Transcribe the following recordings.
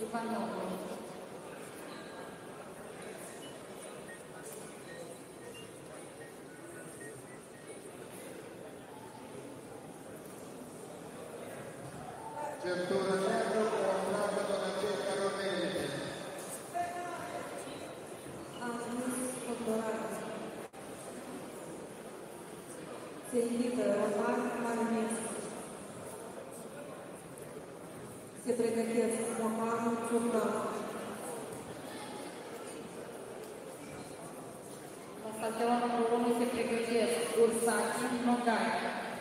Ivanoglu. Centură neagră cu o întreabă de la cei care o merită. Agnus Codorat. Se invită Roman Marinescu. Se pregătesc Mohamed Ciuclan. La salteaua numărul 1 se pregătesc Ursachi Nogai.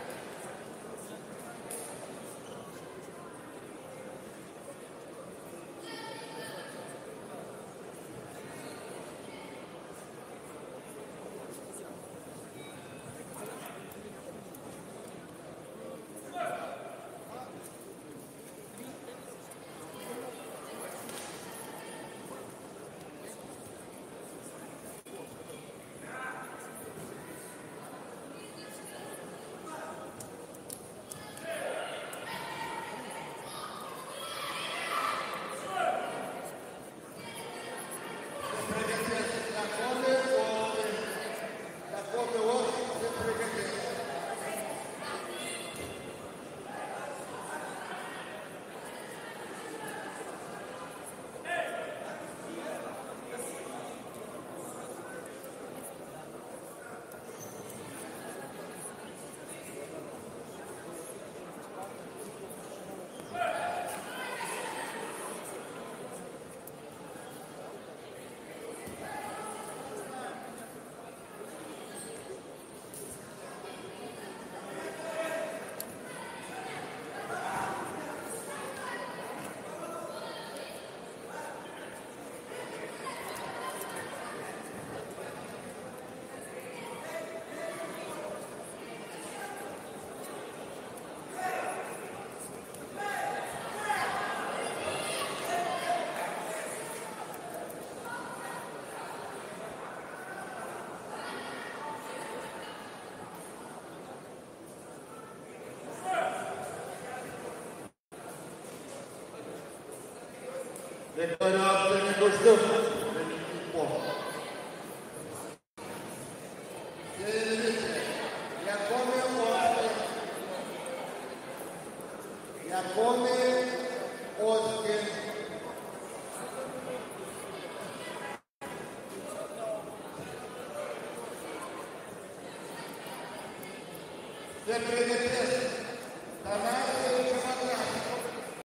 Declarație negociată. Se elimină Iacome Oscar. Se pregătesc Tănase